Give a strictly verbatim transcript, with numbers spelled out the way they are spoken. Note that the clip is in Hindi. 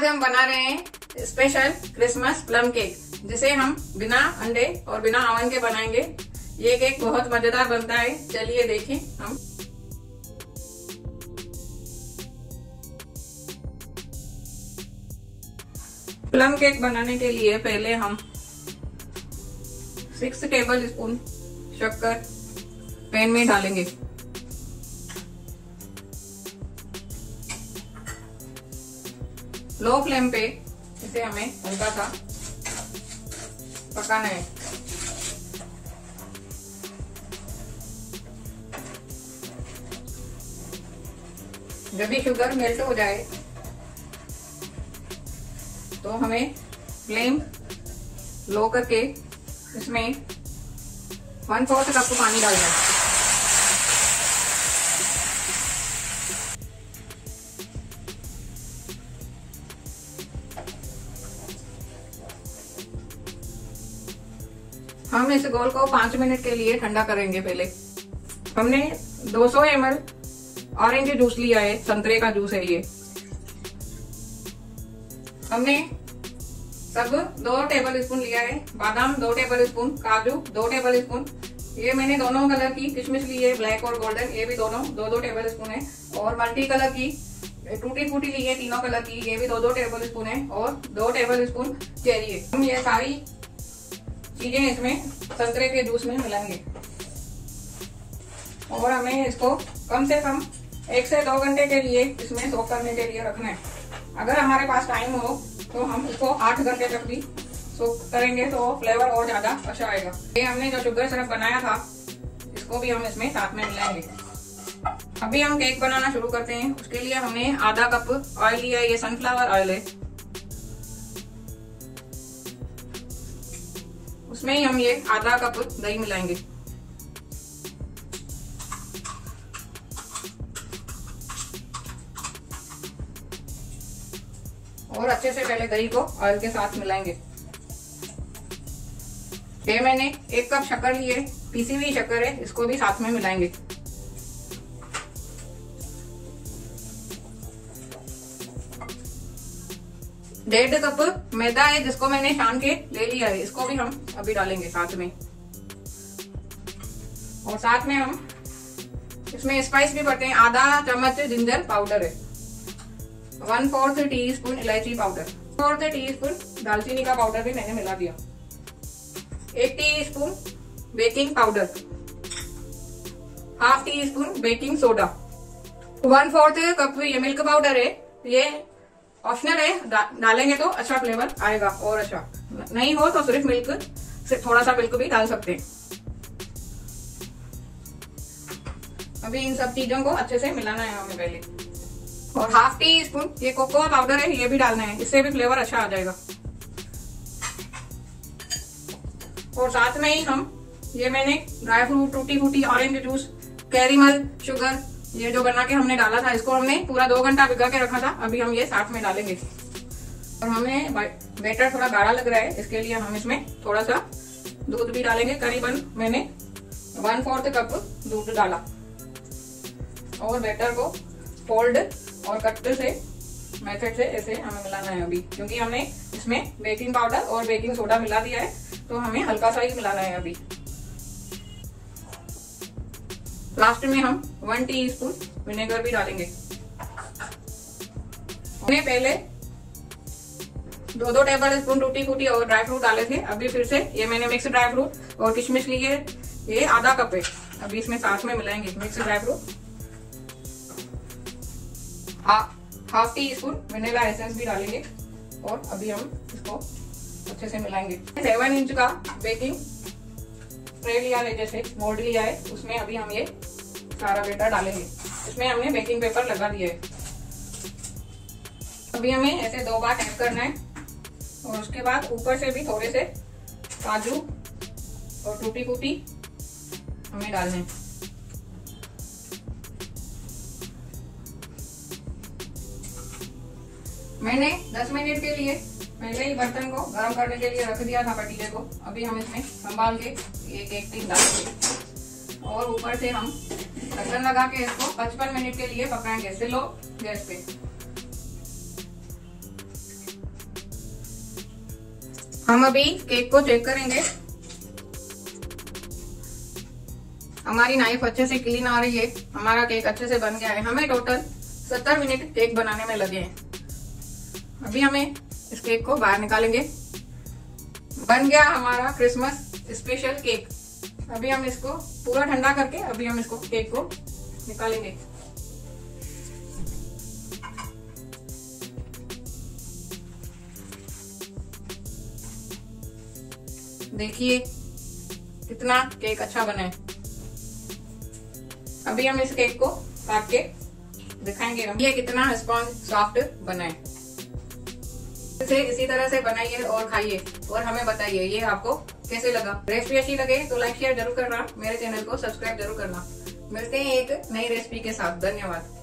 आज हम बना रहे हैं स्पेशल क्रिसमस प्लम केक, जिसे हम बिना अंडे और बिना ओवन के बनाएंगे। ये केक बहुत मजेदार बनता है, चलिए देखें। हम प्लम केक बनाने के लिए पहले हम सिक्स टेबल स्पून शक्कर पैन में डालेंगे। लो फ्लेम पे इसे हमें हल्का सा पकाना है। जब भी शुगर मेल्ट हो जाए तो हमें फ्लेम लो करके इसमें वन फोर्थ कप पानी डालना है। हम इस घोल को पांच मिनट के लिए ठंडा करेंगे। पहले हमने दो सौ एम एल ऑरेंज जूस लिया है, संतरे का जूस है ये। हमने सब दो टेबल स्पून लिया है, बादाम दो टेबल स्पून, काजू दो टेबल स्पून। ये मैंने दोनों कलर की किशमिश ली है, ब्लैक और गोल्डन, ये भी दोनों दो दो टेबल स्पून है। और मल्टी कलर की टूटी फूटी ली है तीनों कलर की, ये भी दो दो टेबल स्पून है। और दो टेबल स्पून चेरी है। हम ये सारी चीजें इसमें संतरे के जूस में मिलाएंगे और हमें इसको कम से कम एक से दो घंटे के लिए इसमें सोक करने के लिए रखना है। अगर हमारे पास टाइम हो तो हम इसको आठ घंटे तक भी सोक करेंगे तो फ्लेवर और ज्यादा अच्छा आएगा। ये हमने जो शुगर सिरप बनाया था इसको भी हम इसमें साथ में मिलाएंगे। अभी हम केक बनाना शुरू करते हैं। उसके लिए हमने आधा कप ऑयल लिया है, ये सनफ्लावर ऑयल है। उसमें ही हम ये आधा कप दही मिलाएंगे। और अच्छे से पहले दही को ऑयल के साथ मिलाएंगे। ये मैंने एक कप शक्कर ली है, पीसी हुई शक्कर है, इसको भी साथ में मिलाएंगे। डेढ़ कप मैदा है जिसको मैंने छान के ले लिया है, इसको भी हम अभी डालेंगे साथ में। और साथ में हम इसमें स्पाइस भी पड़ते हैं। आधा चम्मच जिंजर पाउडर है, वन फोर्थ टी स्पून इलायची पाउडर, फोर्थ टी स्पून दालचीनी का पाउडर भी मैंने मिला दिया, एक teaspoon baking powder, half teaspoon baking soda, one fourth cup ये मिल्क पाउडर है। ये ऑप्शनल है, डा, डालेंगे तो अच्छा फ्लेवर आएगा और अच्छा नहीं हो तो सिर्फ मिल्क सिर्फ थोड़ा सा मिल्क भी डाल सकते हैं। अभी इन सब चीजों को अच्छे से मिलाना है हमें पहले। और हाफ टी स्पून ये कोकोआ पाउडर है, ये भी डालना है, इससे भी फ्लेवर अच्छा आ जाएगा। और साथ में ही हम ये मैंने ड्राई फ्रूट, टूटी फूटी, ऑरेंज जूस, कैरेमल, शुगर ये जो बना के हमने डाला था, इसको हमने पूरा दो घंटा भिगा के रखा था। अभी हम ये साथ में डालेंगे। और हमें बैटर थोड़ा गाढ़ा लग रहा है, इसके लिए हम इसमें थोड़ा सा दूध भी डालेंगे। करीबन मैंने वन फोर्थ कप दूध डाला। और बैटर को फोल्ड और कट से मेथड से ऐसे हमें मिलाना है अभी, क्योंकि हमने इसमें बेकिंग पाउडर और बेकिंग सोडा मिला दिया है तो हमें हल्का सा ही मिलाना है अभी। लास्ट में हम वन टीस्पून विनेगर भी डालेंगे। हमने पहले दो दो टेबल स्पून टूटी फूटी और ड्राई फ्रूट डाले थे, अभी फिर से ये मैंने मिक्स ड्राई फ्रूट और किशमिश ली है, ये आधा कप है, अभी इसमें साथ में मिलाएंगे mix dry fruit. Half teaspoon vanilla essence भी डालेंगे और अभी हम इसको अच्छे से मिलाएंगे। सेवन इंच का बेकिंग ट्रे लिया है, जैसे मोल्ड लिया है, उसमें अभी हम ये सारा बैटर डालेंगे। इसमें हमने बेकिंग पेपर लगा दिया है। अभी हमें ऐसे दो बार टैप करना है और उसके बाद ऊपर से भी थोड़े से काजू और टूटी फूटी हमें डालने हैं। मैंने दस मिनट के लिए पहले ही बर्तन को गर्म करने के लिए रख दिया था, पतीले को। अभी हम इसमें संभाल के ये केक टिन डालेंगे और ऊपर से हम ढक्कन लगा के इसको पचपन मिनट के लिए पकाएंगे स्लो गैस पे। हम अभी केक को चेक करेंगे। हमारी नाइफ अच्छे से क्लीन आ रही है, हमारा केक अच्छे से बन गया है। हमें टोटल सत्तर मिनट केक बनाने में लगे हैं। अभी हमें इस केक को बाहर निकालेंगे। बन गया हमारा क्रिसमस स्पेशल केक। अभी हम इसको पूरा ठंडा करके अभी हम इसको केक को निकालेंगे। देखिए कितना केक अच्छा बना है। अभी हम इस केक को काट के दिखाएंगे हम ये कितना स्पॉन्ज सॉफ्ट बना है। इसे इसी तरह से बनाइए और खाइए और हमें बताइए ये आपको कैसे लगा। रेसिपी अच्छी लगे तो लाइक शेयर जरूर करना, मेरे चैनल को सब्सक्राइब जरूर करना। मिलते हैं एक नई रेसिपी के साथ। धन्यवाद।